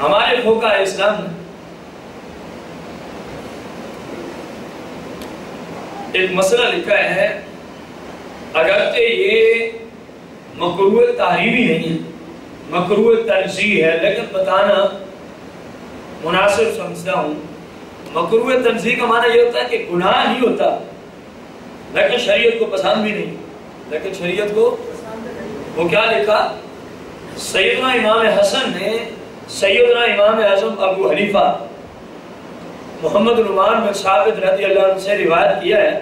ہمارے فقہ اسلام نے ایک مسئلہ لکھا ہے، اگرچہ یہ مکروہ تحریمی نہیں ہے، مکروہ تنزیہ ہے، لیکن بتانا مناسب سمجھتا ہوں۔ مکروہ تنزیہ کا معنی یہ ہوتا ہے کہ گناہ نہیں ہوتا لیکن شریعت کو پسند بھی نہیں، لیکن شریعت کو وہ کیا لکھا؟ سیدنا امام حسن نے سیدنا امام اعظم ابو حنیفہ محمد نعمان بن ثابت رضی اللہ عنہ سے روایت کیا ہے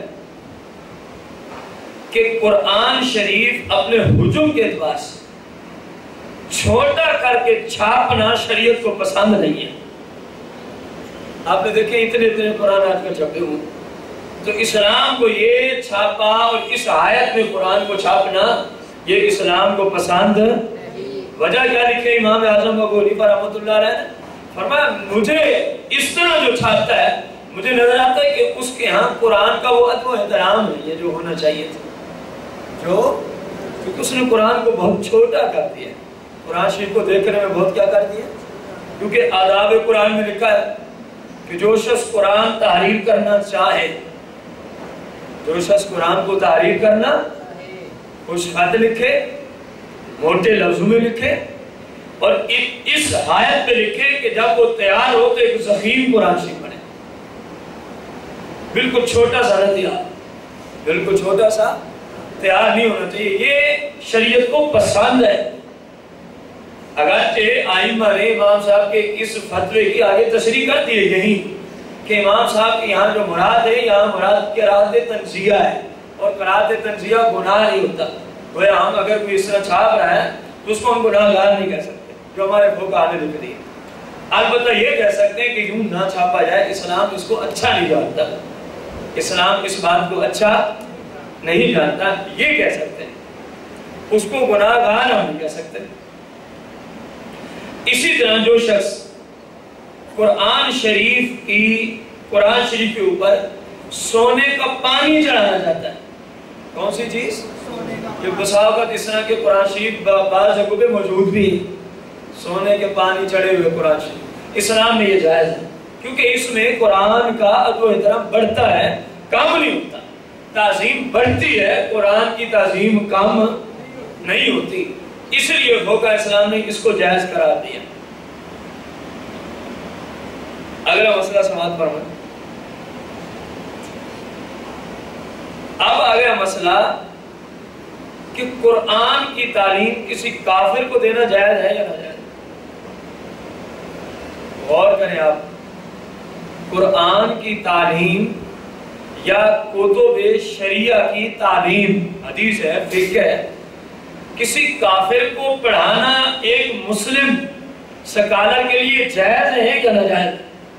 کہ قرآن شریف اپنے حجم کے اعتبار سے چھوٹا کر کے چھاپنا شریعت کو پسند نہیں ہے۔ آپ نے دیکھیں اتنے قرآن آج کل چھپے ہوئے، تو اسلام کو یہ چھاپا اور اس آیت میں قرآن کو چھاپنا یہ اسلام کو پسند۔ وجہ کیا لکھے امام اعظم ابو حنیفہ رحمۃ اللہ علیہ نے؟ فرمایا مجھے اس طرح جو چھاپتا ہے مجھے نظر آتا ہے کہ اس کے ہاں قرآن کا وہ ادب و احترام ہے جو ہونا چاہیے تھا، کیونکہ اس نے قرآن کو بہت چھوٹا کر دیا، قرآن شریف کو دیکھنے میں بہت کیا کر دیا، کیونکہ آداب قرآن میں لکھا ہے کہ جو شخص قرآن تحریر کرنا چاہے، جو شخص قرآن کو تحریر کرنا اس خط لکھے، موٹے لفظوں میں لکھے، اور اس آیت پہ لکھے کہ جب وہ تیار ہو تو ایک ضخیم قرآن شریف بنے، بالکل چھوٹا سا نہ تیار، بالکل چھوٹا سا تیار نہیں ہونا چاہیے۔ یہ شریعت کو پسند ہے۔ اگرچہ آئمہ نے امام صاحب کے اس فتوے کی آگے تشریح کر دی یہی کہ امام صاحب کی یہاں جو مراد ہے، یہاں مراد قرأت تنزیہ ہے، اور قرأت تنزیہ گناہ نہیں ہوتا۔ گویا ہم اگر کوئی اس طرح چھاپ رہا ہے تو اس کو ہم گناہ گار نہیں کہہ سکتے، جو ہمارے فقہاء نے لکھ دی۔ البتہ یہ کہہ سکتے ہیں کہ یوں نہ چھاپا جائے، اسلام اس کو اچھا نہیں جانتا، اسلام اس بات کو اچھا نہیں جانتا، یہ کہہ سکتے ہیں، اس کو گناہ گار ہم نہیں کہہ سکتے۔ اسی طرح جو شخص قرآن شریف کے اوپر سونے کا پانی چڑھانا چاہتا ہے، کون سی چیز؟ جو بسا اوقات اس طرح کے قرآن شریف بعض جگہوں پہ موجود بھی ہے، سونے کے پانی چڑھے ہوئے قرآن شریف، اسلام میں یہ جائز ہے، کیونکہ اس میں قرآن کا ادب و احترام بڑھتا ہے، کم نہیں ہوتا، تعظیم بڑھتی ہے، قرآن کی تعظیم کم نہیں ہوتی، اس لیے فقہ اسلام نے اس کو جائز قرار دیا۔ اگلا مسئلہ سماعت فرمائیں۔ اب آگیا مسئلہ کہ قرآن کی تعلیم کسی کافر کو دینا جائز ہے یا ناجائز؟ غور کریں آپ، قرآن کی تعلیم یا کتب شریعہ کی تعلیم، حدیث ہے، فقہ ہے، کسی کافر کو پڑھانا ایک مسلم سکالر کے لیے جائز ہے یا ناجائز؟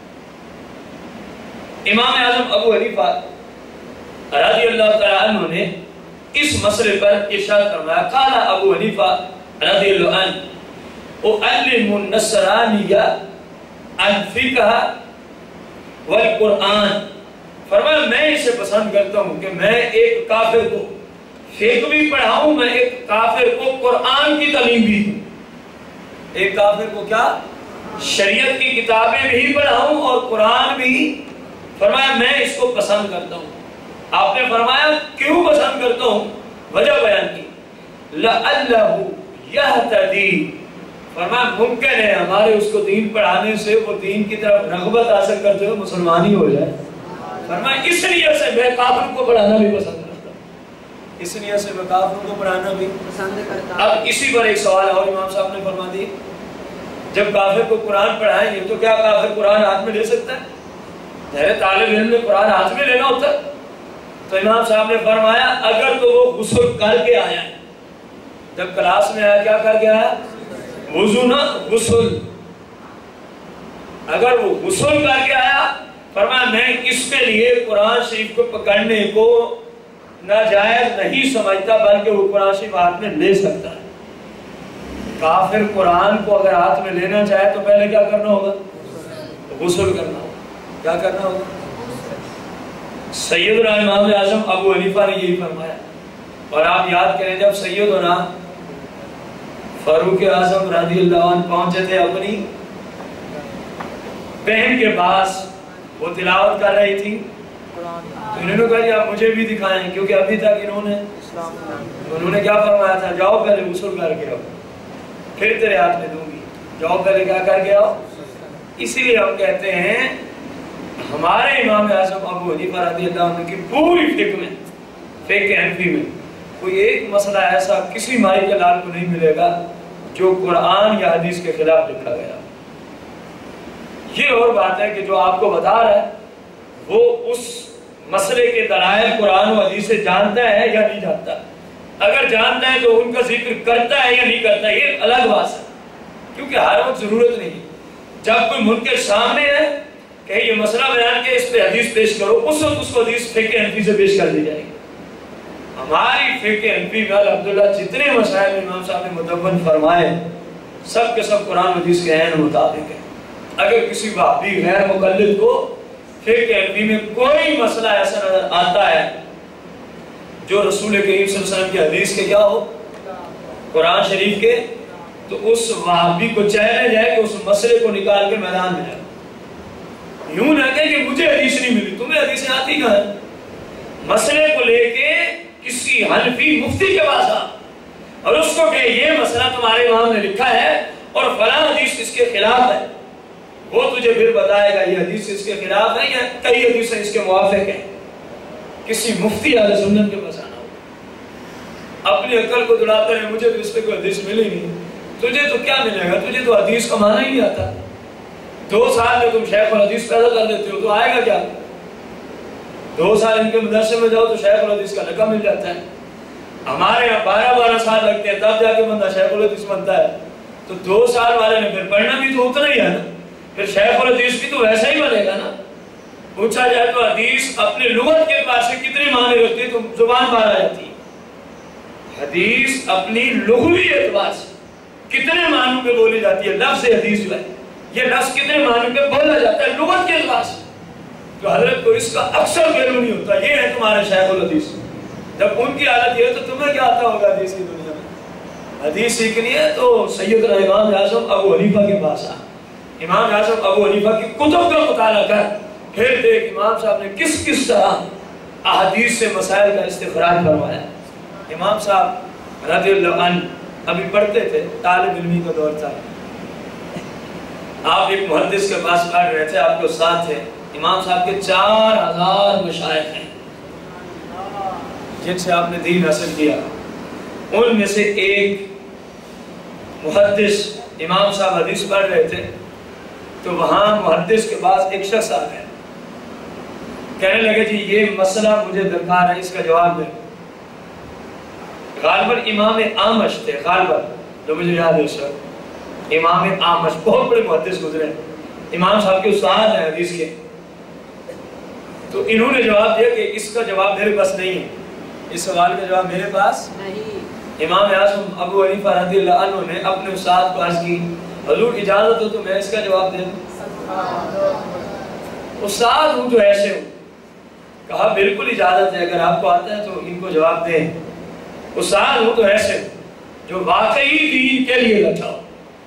امام اعظم ابو حنیفہ رضی اللہ تعالیٰ عنہ نے اس مسئلے پر ارشاد فرمایا، قال ابو حنیفہ رضی اللہ عنہ اعلم النصرانیہ الفقہ والقرآن، فرمایا میں اسے پسند کرتا ہوں کہ میں ایک کافر کو فقہ بھی پڑھاؤں، میں ایک کافر کو قرآن کی تعلیم بھی دوں، ایک کافر کو کیا؟ شریعت کی کتابیں بھی پڑھاؤں اور قرآن بھی۔ فرمایا میں اس کو پسند کرتا ہوں۔ آپ نے فرمایا کیوں پسند کرتا ہوں؟ وجہ بیان کی، لَعَلَّهُ يَهْتَدِي، فرمایا ممکن ہے ہمارے اس کو دین پڑھانے سے وہ دین کی طرف رغبت حاصل کرتے ہوئے مسلمان ہی ہو جائے۔ فرمایا اس لیے سے میں کافر کو پڑھانا بھی پسند کرتا ہوں، اس لیے سے میں کافر کو پڑھانا بھی پسند کرتا ہوں۔ اب اسی پر ایک سوال اور امام صاحب نے فرما دی، جب کافر کو قرآن پڑھائیں گے تو کیا کافر قرآن ہاتھ میں لے سکتا ہے؟ طالب علم نے قرآن ہاتھ میں لینا ہوتا ہے؟ تو امام صاحب نے فرمایا اگر تو وہ غسل کر کے آیا ہے، جب کلاس میں آیا کیا کر کے آیا؟ وضو نہ غسل، اگر وہ غسل کر کے آیا، فرمایا میں اس کے لیے قرآن شریف کو پکڑنے کو ناجائز نہیں سمجھتا، بلکہ وہ قرآن شریف ہاتھ میں لے سکتا ہے۔ کافر قرآن کو اگر ہاتھ میں لینا چاہے تو پہلے کیا کرنا ہوگا؟ غسل کرنا ہوگا۔ کیا کرنا ہوگا؟ سیدنا امام اعظم ابو حنیفہ نے یہی فرمایا، اور آپ یاد کریں جب سیدنا فاروق اعظم رضی اللہ عنہ پہنچے تھے اپنی بہن کے پاس وہ تلاوت کر رہی تھی، تو انہوں نے کہا آپ مجھے بھی دکھائیں، کیونکہ ابھی تک انہوں نے کیا فرمایا تھا، جاؤ پہلے غسل کر کے آؤ پھر تیرے ہاتھ میں دوں گی، جاؤ پہلے کیا کر کے آؤ۔ اسی لیے ہم کہتے ہیں ہمارے امام اعظم ابو حنیفہ رضی اللہ عنہ کی پوری فقہ میں، فقہ حنفی میں کوئی ایک مسئلہ ایسا کسی مائی کے لال کو نہیں ملے گا جو قرآن یا حدیث کے خلاف لکھا گیا۔ یہ اور بات ہے کہ جو آپ کو بتا رہا ہے وہ اس مسئلے کے دلائل قرآن و حدیث سے جانتا ہے یا نہیں جانتا، اگر جانتا ہے تو ان کا ذکر کرتا ہے یا نہیں کرتا، یہ الگ بات ہے، کیونکہ ہر وقت ضرورت نہیں۔ جب کوئی منکر سامنے ہے کہ یہ مسئلہ بیان کے اس پہ حدیث پیش کرو، اس وقت اس کو حدیث فقہ حنفی سے پیش کر دی جائے گی۔ ہماری فقہ حنفی میں الحمدللہ جتنے مسائل امام صاحب نے مدون فرمائے سب کے سب قرآن و حدیث کے عین مطابق ہیں۔ اگر کسی وہابی غیر مقلد کو فقہ حنفی میں کوئی مسئلہ ایسا نظر آتا ہے جو رسول کریم صلی اللہ علیہ وسلم کی حدیث کے کیا ہو، قرآن شریف کے، تو اس وہابی کو چیلنج ہے کہ اس مسئلے کو نکال کے میدان میں جائے۔ یوں نہ کہ مجھے حدیث نہیں ملی، تمہیں حدیثیں آتی کہاں ہے؟ مسئلے کو لے کے کسی حنفی مفتی کے پاس آ اور اس کو کہ یہ مسئلہ تمہارے امام نے لکھا ہے اور فلاں حدیث اس کے خلاف ہے، وہ تجھے پھر بتائے گا یہ حدیث اس کے خلاف ہے یا کئی حدیثیں اس کے موافق ہیں۔ کسی مفتی اہل سنت کے پاس آنا ہو، اپنی عقل کو دڑاتے ہیں مجھے تو اس پہ کوئی حدیث ملی نہیں، تجھے تو کیا ملے گا، تجھے تو حدیث کا معنی ہی نہیں آتا۔ 2 سال میں تم شیخ الحدیث پیدا کر دیتے ہو تو آئے گا کیا؟ 2 سال ان کے مدرسے میں جاؤ تو شیخ الحدیث کا لقب مل جاتا ہے۔ ہمارے یہاں 12 سال لگتے ہیں تب جا کے بندہ شیخ الحدیث بنتا ہے، تو 2 سال والے نے پھر پڑھنا بھی تو اتنا ہی ہے نا، پھر شیخ الحدیث بھی تو ویسا ہی بنے گا نا۔ پوچھا جائے تو حدیث اپنے لغت کے اعتبار سے کتنے معنی رکھتی ہے تو زبان بار آ جاتی ہے۔ حدیث اپنی لغوی اعتبار سے کتنے معنوں پہ بولی جاتی ہے، لفظ حدیث جو ہے یہ لفظ کتنے معنوں پہ بولا جاتا ہے لغت کے اعتبار سے، تو حضرت کو اس کا اکثر علم نہیں ہوتا۔ یہ ہے تمہارے شیخ الحدیث، جب ان کی حالت یہ ہے تو تمہیں کیا آتا ہوگا حدیث کی دنیا میں؟ حدیث سیکھنی ہے تو سیدنا امام اعظم ابو حنیفہ کے پاس آ، امام اعظم ابو حنیفہ کی کتب کا مطالعہ کر، پھر دیکھ امام صاحب نے کس کس طرح احادیث سے مسائل کا استخراج فرمایا۔ امام صاحب رضی اللہ عنہ ابھی پڑھتے تھے، طالب علمی کا دور تھا، آپ ایک محدث کے پاس پڑھ رہے تھے، آپ کے استاد تھے، امام صاحب کے 4000 مشائخ ہیں جن سے آپ نے دین حاصل کیا، ان میں سے ایک محدث امام صاحب حدیث پڑھ رہے تھے تو وہاں محدث کے پاس ایک شخص آ گیا، کہنے لگے جی یہ مسئلہ مجھے درکار ہے، اس کا جواب دیں۔ غالباً امام اعمش تھے، غالباً جو مجھے یاد ہے اس وقت امام اعمش بہت بڑے محدث گزرے، امام صاحب کے استاد ہیں حدیث کے، تو انہوں نے جواب دیا کہ اس کا جواب میرے پاس نہیں ہے، اس سوال کا جواب میرے پاس نہیں۔ امام اعظم ابو حنیفہ رضی اللہ عنہ نے اپنے استاد کو عرض کی حضور اجازت ہو تو میں اس کا جواب دے دوں؟ استاد ہوں تو ایسے ہوں، کہا بالکل اجازت ہے، اگر آپ کو آتا ہے تو ان کو جواب دیں۔ استاد ہوں تو ایسے ہوں جو واقعی دین کے لیے لٹا ہو۔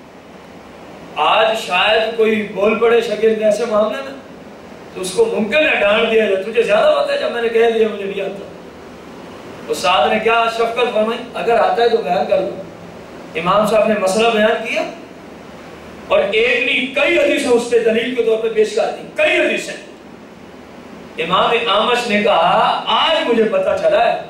آج شاید کوئی بول پڑے شاگرد ایسے معاملے میں تو اس کو ممکن ہے ڈانٹ دیا جائے، تجھے زیادہ پتہ ہے جب میں نے کہہ دیا مجھے نہیں آتا۔ استاد نے کیا شفقت فرمائی، اگر آتا ہے تو بیان کر دو۔ امام صاحب نے مسئلہ بیان کیا اور ایک نہیں کئی حدیثیں اس پہ دلیل کے طور پہ پیش کر دی، کئی حدیثیں۔ امام اعمش نے کہا آج مجھے پتہ چلا ہے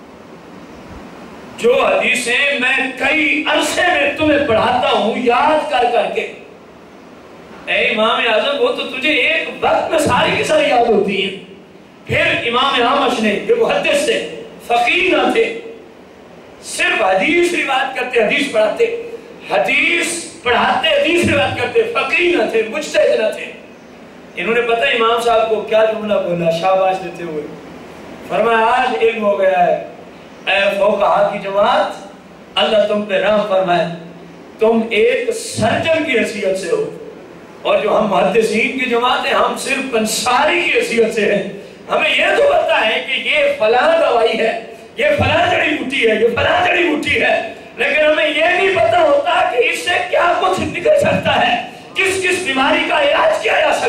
جو حدیثیں میں کئی عرصے میں تمہیں پڑھاتا ہوں یاد کر کر کے، اے امام اعظم وہ تو تجھے ایک وقت میں ساری کی ساری یاد ہوتی ہیں۔ پھر امام اعمش نے جو محدث تھے، فقیہ نہ تھے، صرف حدیث روایت کرتے، حدیث پڑھاتے، حدیث پڑھاتے، حدیث روایت کرتے، فقیہ نہ تھے، مجتہد نہ تھے۔ انہوں نے پتہ امام صاحب کو کیا جملہ بولا شاباش دیتے ہوئے، فرمایا آج علم ہو گیا ہے، اے فوقہا کی جماعت اللہ تم پہ رحم فرمائے، تم ایک سرجن کی حیثیت سے ہو، اور جو ہم محدثین کی جماعت ہیں ہم صرف پنساری کی حیثیت سے ہیں۔ ہمیں یہ تو پتہ ہے کہ یہ فلاں دوائی ہے، یہ فلاں جڑی بوٹی ہے، یہ فلاں جڑی بوٹی ہے، لیکن ہمیں یہ نہیں پتہ ہوتا کہ اس سے کیا کچھ نکل سکتا ہے، کس کس بیماری کا علاج کیا جا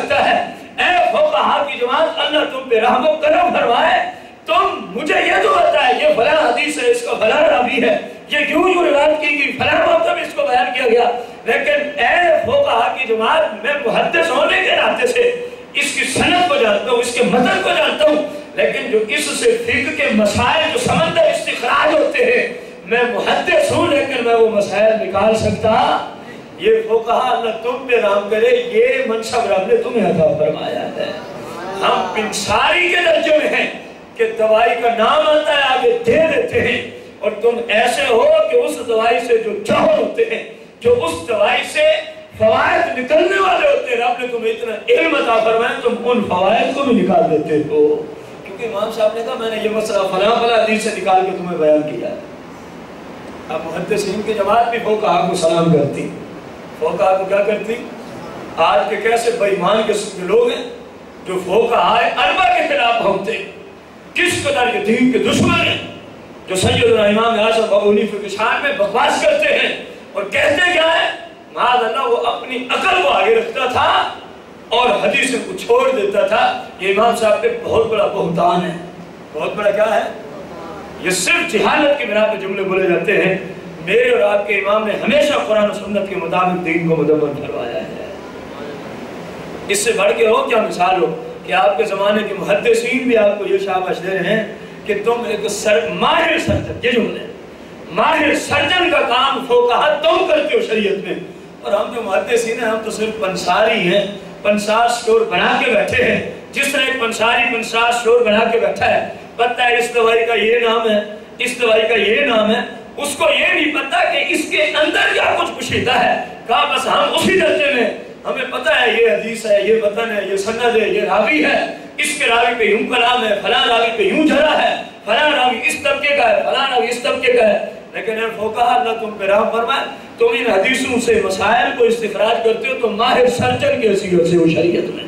اللہ تم پہ رحم و کرم فرمائے، تم مجھے یہ تو بتائے یہ فلاں حدیث ہے، اس کا فلاں راوی ہے، یہ یوں روایت کی گئی، فلاں وقت میں اس کو بیان کیا گیا، لیکن اے فقہا کی جماعت میں محدث ہونے کے ناطے سے اس کی سند کو جانتا ہوں، اس کے متن کو جانتا ہوں، لیکن جو اس سے فقہ کے مسائل جو سمندر استخراج ہوتے ہیں، میں محدث ہوں لیکن میں وہ مسائل نکال سکتا۔ یہ فقہا اللہ تم پہ رحم کرے، یہ منصب رب نے تمہیں عطا فرمایا ہے۔ ہم پنساری کے درجے میں ہیں کہ دوائی کا نام آتا ہے آگے دے دیتے ہیں، اور تم ایسے ہو کہ اس دوائی سے جو جوہر ہوتے ہیں، جو اس دوائی سے فوائد نکلنے والے ہوتے ہیں، رب نے تمہیں اتنا علم عطا فرمایا تم ان فوائد کو بھی نکال دیتے ہو۔ کیونکہ امام صاحب نے کہا میں نے یہ مسئلہ فلاں حدیث سے نکال کے تمہیں بیان کیا ہے۔ اب محدثین کی جماعت بھی فقہا کو سلام کرتی، فقہا کو کیا کرتی؟ آج کے کیسے بے ایمان قسم کے لوگ ہیں جو فقہا اربع کے خلاف بھونکتے ہیں، کس قدر یہ دین کے دشمن ہیں، جو سیدنا امام اعظم ابو حنیفہ کی شان میں بکواس کرتے ہیں اور کہتے کیا ہے؟ معاذ اللہ وہ اپنی عقل کو آگے رکھتا تھا اور حدیث کو چھوڑ دیتا تھا۔ یہ امام صاحب پہ بہت بڑا بہتان ہے۔ بہت بڑا کیا ہے؟ یہ صرف جہالت کی بنا پہ جملے بولے جاتے ہیں۔ میرے اور آپ کے امام نے ہمیشہ قرآن و سنت کے مطابق دین کو مدون کروایا ہے۔ اس سے بڑھ کے ہو کیا مثال ہو کہ آپ کے زمانے کے محدثین بھی آپ کو یہ شاباش دے رہے ہیں کہ تم ایک ماہر سرجن، یہ جملے ماہر سرجن کا کام فقہا تم کرتے ہو شریعت میں، اور ہم جو محدثین ہیں ہم تو صرف پنساری ہیں، پنسار سٹور بنا کے بیٹھے ہیں۔ جس طرح ایک پنساری پنسار سٹور بنا کے بیٹھا ہے، پتہ ہے اس دوائی کا یہ نام ہے، اس دوائی کا یہ نام ہے، اس کو یہ نہیں پتا کہ اس کے اندر کیا کچھ پوشیدہ ہے۔ کہا بس ہم اسی درجے میں، ہمیں پتا ہے یہ حدیث ہے، یہ متن ہے، یہ سند ہے، یہ راوی ہے، اس کے راوی پہ یوں کلام ہے، فلاں راوی پہ یوں جھڑا ہے، فلاں راوی اس طبقے کا ہے، فلاں راوی اس طبقے کا ہے۔ لیکن اے فقہا اللہ تم پہ رحم فرمائے، تم ان حدیثوں سے مسائل کو استخراج کرتے ہو تو ماہر سرجن کی حیثیت سے ہو شریعت میں۔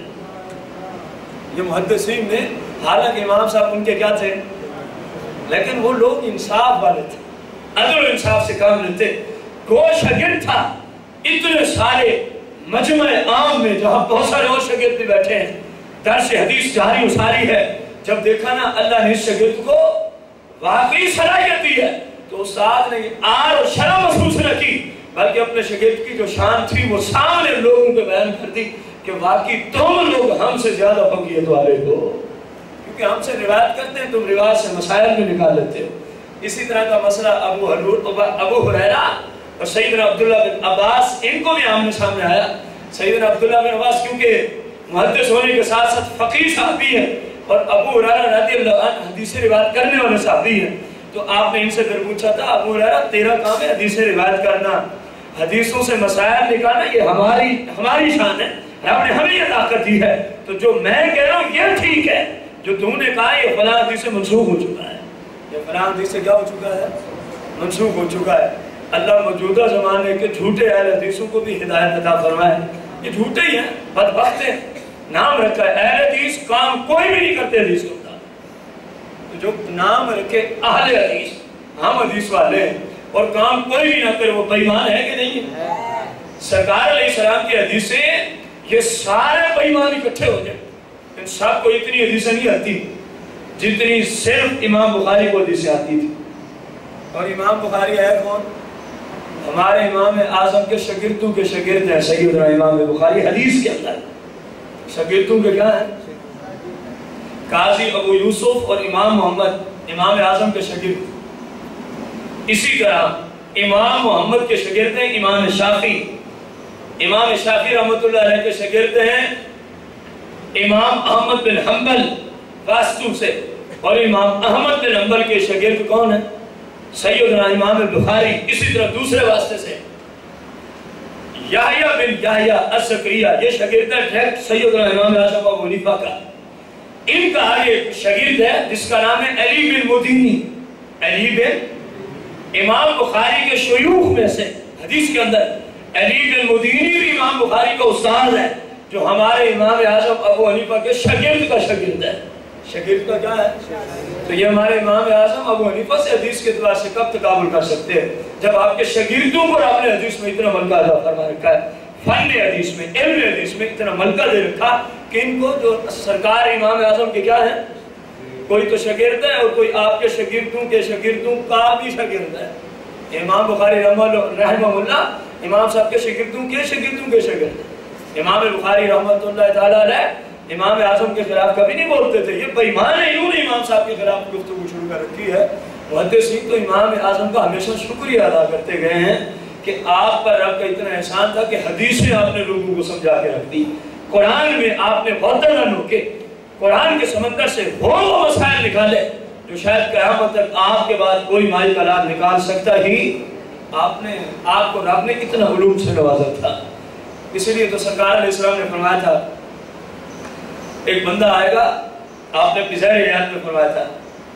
یہ محدثین نے، حالانکہ امام صاحب ان کے کیا تھے، لیکن وہ لوگ انصاف والے تھے، عدل و انصاف سے کام لیتے۔ گو شاگرد تھا، اتنے سارے مجمع عام میں جہاں بہت سارے اور شاگرد بھی بیٹھے ہیں، درس حدیث جاری و ساری ہے، جب دیکھا نا اللہ نے اس شاگرد کو واقعی صلاحیت دی ہے تو استاد نے آر اور شرم محسوس نہ کی، بلکہ اپنے شاگرد کی جو شان تھی وہ سامنے لوگوں پہ بیان کر دی کہ واقعی تم لوگ ہم سے زیادہ فقیہت والے ہو، کیونکہ ہم سے روایت کرتے ہیں، تم روایت سے مسائل بھی نکال لیتے ہو۔ اسی طرح کا مسئلہ ابو ہریرہ اور سیدنا عبداللہ بن عباس، ان کو بھی آمنے سامنے آیا۔ سیدنا عبداللہ بن عباس کیونکہ محدث ہونے کے ساتھ ساتھ فقیہ صحابی ہے، اور ابو ہریرہ رضی اللہ عنہ حدیث روایت کرنے والے صحابی ہیں، تو آپ نے ان سے پھر پوچھا تھا ابو ہریرہ تیرا کام ہے حدیث روایت کرنا، حدیثوں سے مسائل نکالنا، یہ ہماری شان ہے، رب نے ہمیں یہ طاقت دی ہے، تو جو میں کہہ رہا ہوں یہ ٹھیک ہے، جو تم نے کہا یہ فلاں حدیث سے منسوخ ہو چکا ہے، یہ فلاں حدیث سے کیا ہو چکا ہے، منسوخ ہو چکا ہے۔ اللہ موجودہ زمانے کے جھوٹے اہل حدیثوں کو بھی ہدایت عطا فرمائے۔ یہ جھوٹے ہی ہیں، بدبخت ہیں، نام رکھا ہے اہل حدیث، کام کوئی بھی نہیں کرتے حدیث کو، تو جو نام رکھے اہل حدیث، ہم حدیث والے ہیں، اور کام کوئی بھی نہ کرے وہ بے ایمان ہے کہ نہیں ہے؟ سرکار علیہ السلام کی حدیثیں یہ سارے بے ایمان اکٹھے ہو جائیں، ان سب کو اتنی حدیثیں نہیں آتی جتنی صرف امام بخاری کو حدیثیں آتی تھی۔ اور امام بخاری ہے کون؟ ہمارے امام اعظم کے شاگردوں کے شاگرد ہیں سیدنا امام بخاری۔ حدیث کے اندر شاگردوں کے کیا ہیں؟ قاضی ابو یوسف اور امام محمد، امام اعظم کے شاگرد۔ اسی طرح امام محمد کے شاگرد ہیں امام شافعی، امام شافعی رحمۃ اللہ علیہ کے شاگرد ہیں امام احمد بن حنبل واسطو سے، اور امام احمد بن حنبل کے شاگرد کون ہیں؟ سیدنا امام بخاری۔ اسی طرح دوسرے واسطے سے یحییٰ بن یحییٰ الزکریہ، یہ شاگرد ہے ڈائریکٹ سیدنا امام اعظم ابو حنیفہ کا۔ ان کا ایک شاگرد ہے جس کا نام ہے علی بن مدینی، علی بن، امام بخاری کے شیوخ میں سے حدیث کے اندر علی بن مدینی بھی امام بخاری کا استاد ہے، جو ہمارے امام اعظم ابو حنیفہ کے شاگرد کا شاگرد ہے۔ شاگرد کا کیا ہے؟ تو یہ ہمارے امام اعظم ابو حنیفہ سے حدیث کے اعتبار سے کب تقابل کر سکتے ہیں جب آپ کے شاگردوں کو آپ نے حدیث میں اتنا ملکہ عطا فرما رکھا ہے۔ فن حدیث میں، علم حدیث میں اتنا ملکہ دے رکھا کہ ان کو جو سرکار امام اعظم کے کیا ہیں، کوئی تو شاگرد ہے اور کوئی آپ کے شاگردوں کے شاگردوں کا بھی شاگرد ہے۔ امام بخاری رحمہ اللہ امام صاحب کے شاگردوں کے شاگردوں کے شاگرد ہیں۔ امام بخاری رحمۃ اللہ تعالیٰ علیہ امام اعظم کے خلاف کبھی نہیں بولتے تھے، یہ بے ایمان ہے، انہوں نے امام صاحب کے خلاف گفتگو شروع کر رکھی ہے۔ محدثین تو امام اعظم کا ہمیشہ شکریہ ادا کرتے گئے ہیں کہ آپ پر رب کا اتنا احسان تھا کہ حدیثیں آپ نے لوگوں کو سمجھا کے رکھ دی، قرآن میں آپ نے معتدل ہو کے قرآن کے سمندر سے وہ مسائل نکالے جو شاید قیامت تک آپ کے بعد کوئی مائی کلام نکال سکتا ہی۔ آپ کو رب نے اتنا علوم سے نوازا تھا، اسی لیے تو سرکار علیہ السلام نے فرمایا تھا ایک بندہ آئے گا، آپ نے پزیر یاد میں فرمایا تھا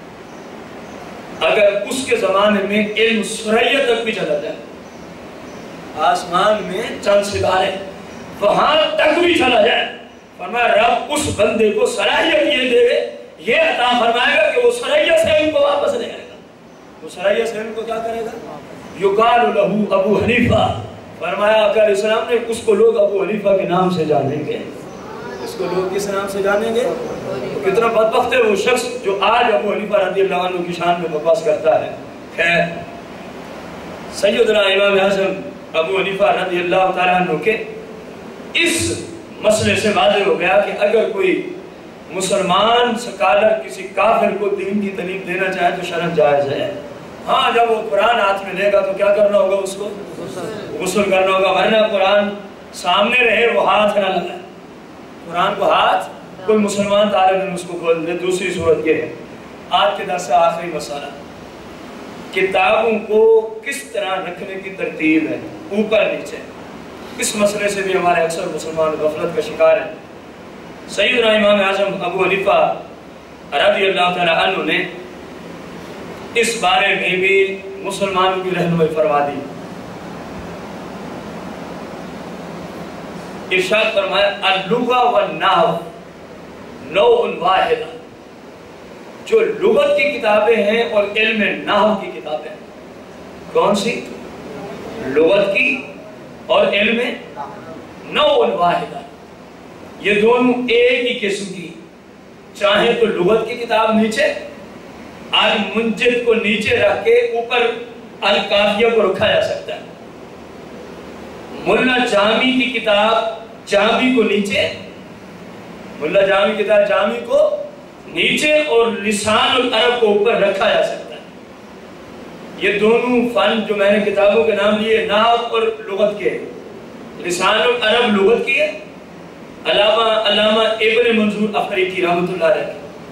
اگر اس کے زمانے میں علم سریا تک بھی چلا جائے، آسمان میں چند ستارے وہاں تک بھی چلا جائے، فرمایا رب اس بندے کو صلاحیت یہ دے گے، یہ عطا فرمائے گا کہ وہ سریا سے ان کو واپس لے آئے گا۔ وہ سریا سے ان کو کیا کرے گا؟ یقال لہو ابو حنیفہ، فرمایا کہ علیہ السلام نے اس کو لوگ ابو حنیفہ کے نام سے جانیں گے۔ اس کو لوگ کس نام سے جانیں گے؟ کتنا بدبخت ہے وہ شخص جو آج ابو حنیفہ رضی اللہ عنہ کی شان میں بکواس کرتا ہے۔ خیر، سیدنا امام اعظم ابو حنیفہ رضی اللہ تعالیٰ عنہ کے اس مسئلے سے واضح ہو گیا کہ اگر کوئی مسلمان سکالر کسی کافر کو دین کی تعلیم دینا چاہے تو شرعاً جائز ہے۔ ہاں جب وہ قرآن ہاتھ میں لے گا تو کیا کرنا ہوگا؟ اس کو غسل کرنا ہوگا، ورنہ قرآن سامنے رہے وہ ہاتھ نہ لگائے، قرآن کو ہاتھ کوئی مسلمان طالب علم اس کو کھول دے۔ دوسری صورت یہ ہے، آج کے درس سے آخری مسئلہ، کتابوں کو کس طرح رکھنے کی ترتیب ہے، اوپر نیچے۔ اس مسئلے سے بھی ہمارے اکثر مسلمان غفلت کا شکار ہیں۔ سیدنا امام اعظم ابو حنیفہ رضی اللہ تعالیٰ عنہ نے اس بارے میں بھی مسلمانوں کی رہنمائی فرما دی۔ ارشاد فرمایا اللغہ والنحو نوع واحد، جو لغت کی کتابیں ہیں اور علم نحو کی کتابیں ہیں، کون سی؟ لغت کی اور علم نوع واحد، یہ دونوں ایک ہی قسم کی۔ چاہے تو لغت کی کتاب نیچے، المنجد کو نیچے رکھ کے اوپر الکافیہ کو رکھا جا سکتا ہے۔ ملا جامی کی کتاب جامی کو نیچے، ملا جامی کی کتاب جامی کو نیچے اور لسان العرب کو اوپر رکھا جا سکتا ہے۔ یہ دونوں فن جو میں نے کتابوں کے نام لیے نحو اور لغت کے، لسان العرب لغت کی ہے، علامہ ابن منظور افریقی رحمۃ اللہ علیہ،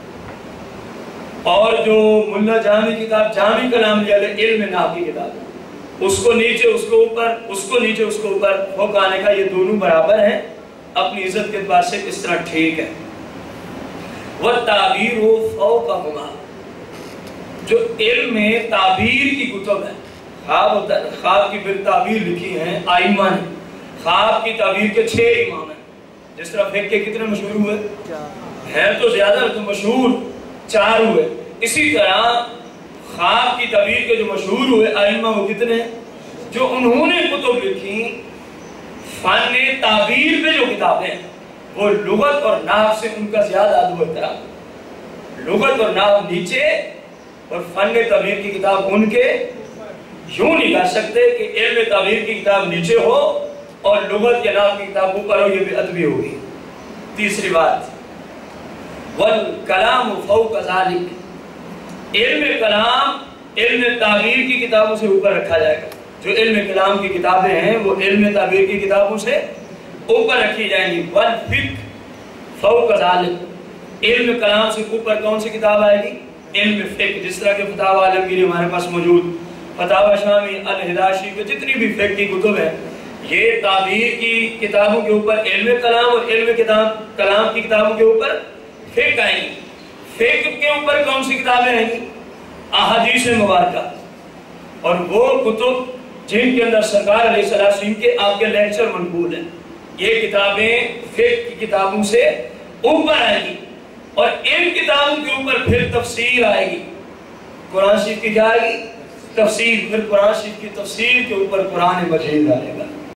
اور جو ملا جامی کتاب جامی کا نام لیا گیا علم نحو کی کتاب، اس کو نیچے اس کو اوپر، اس کو نیچے اس کو اوپر فوق آنے کا، یہ دونوں برابر ہیں اپنی عزت کے اعتبار سے، اس طرح ٹھیک ہے۔ وَالتَّعْبِيرُ فَوْقَهُمَا، جو علم تعبیر کی کتب ہے، خواب کی پھر تعبیر لکھی ہیں آئمہ نے، خواب کی تعبیر کے 6 امام ہیں، جس طرح فقہ کے کتنے مشہور ہوئے ہیں تو زیادہ تو مشہور 4 ہوئے، اسی طرح خواب کی تعبیر کے جو مشہور ہوئے آئمہ وہ کتنے ہیں؟ جو انہوں نے کتب لکھی فن تعبیر پہ جو کتابیں ہیں وہ لغت اور نحو سے ان کا زیادہ ادب و احترام، لغت اور نحو نیچے اور فن تعبیر کی کتاب ان کے یوں نہیں کر سکتے کہ علم تعبیر کی کتاب نیچے ہو اور لغت یا نحو کی کتاب اوپر ہو، یہ بے ادبی ہوگی۔ تیسری بات، والکلام فوق ذلک، علم کلام علم تعبیر کی کتابوں سے اوپر رکھا جائے گا۔ جو علم کلام کی کتابیں ہیں وہ علم تعبیر کی کتابوں سے اوپر رکھی جائیں گی۔ والفقہ فوق ذلک، علم کلام سے اوپر کون سی کتاب آئے گی؟ علم فقہ، جس طرح کے فتاوی عالمگیری ہمارے پاس موجود، فتاوی شامی، الہداشی کے جتنی بھی فقہ کی کتب ہیں، یہ تعبیر کی کتابوں کے اوپر علم کلام اور علم کلام کی کتابوں کے اوپر فقہ آئیں گی۔ فقہ کے اوپر کون سی کتابیں آئیں گی؟ احادیث مبارکہ، اور وہ کتب جن کے اندر سرکار علیہ السلام کے آپ کے لیکچر منقول ہیں، یہ کتابیں فقہ کی کتابوں سے اوپر آئیں گی، اور ان کتابوں کے اوپر پھر تفسیر آئے گی۔ قرآن شریف کی کیا آئے گی؟ تفسیر، پھر قرآن شریف کی تفسیر کے اوپر قرآن مجید آئے گا۔